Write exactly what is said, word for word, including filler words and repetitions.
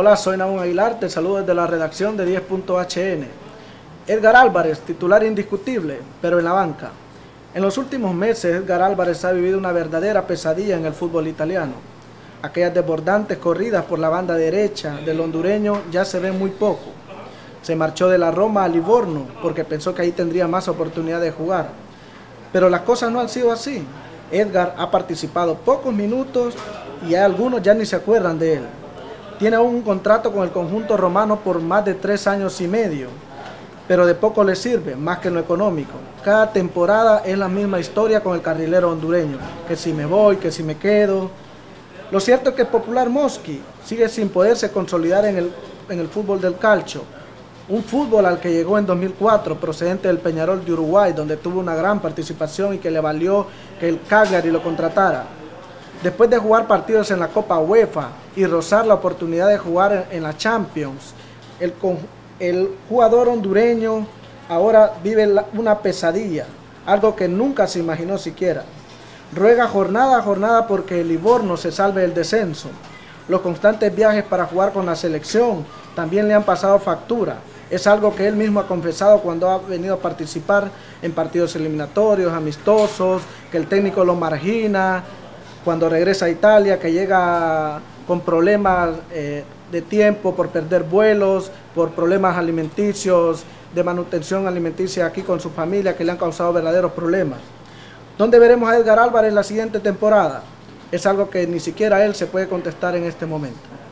Hola, soy Nahum Aguilar, te saludo desde la redacción de diez punto H N. Edgar Álvarez, titular indiscutible, pero en la banca. En los últimos meses, Edgar Álvarez ha vivido una verdadera pesadilla en el fútbol italiano. Aquellas desbordantes corridas por la banda derecha del hondureño ya se ven muy poco. Se marchó de la Roma a Livorno porque pensó que ahí tendría más oportunidad de jugar. Pero las cosas no han sido así. Edgar ha participado pocos minutos y algunos ya ni se acuerdan de él. Tiene aún un contrato con el conjunto romano por más de tres años y medio, pero de poco le sirve, más que en lo económico. Cada temporada es la misma historia con el carrilero hondureño, que si me voy, que si me quedo. Lo cierto es que el Popular Mosqui sigue sin poderse consolidar en el, en el fútbol del calcio, un fútbol al que llegó en dos mil cuatro procedente del Peñarol de Uruguay, donde tuvo una gran participación y que le valió que el Cagliari lo contratara. Después de jugar partidos en la Copa UEFA y rozar la oportunidad de jugar en la Champions, el, el jugador hondureño ahora vive una pesadilla, algo que nunca se imaginó siquiera. Ruega jornada a jornada porque el Livorno se salve del descenso. Los constantes viajes para jugar con la selección también le han pasado factura. Es algo que él mismo ha confesado cuando ha venido a participar en partidos eliminatorios, amistosos, que el técnico lo margina. Cuando regresa a Italia, que llega con problemas eh, de tiempo por perder vuelos, por problemas alimenticios, de manutención alimenticia aquí con su familia, que le han causado verdaderos problemas. ¿Dónde veremos a Edgar Álvarez la siguiente temporada? Es algo que ni siquiera él se puede contestar en este momento.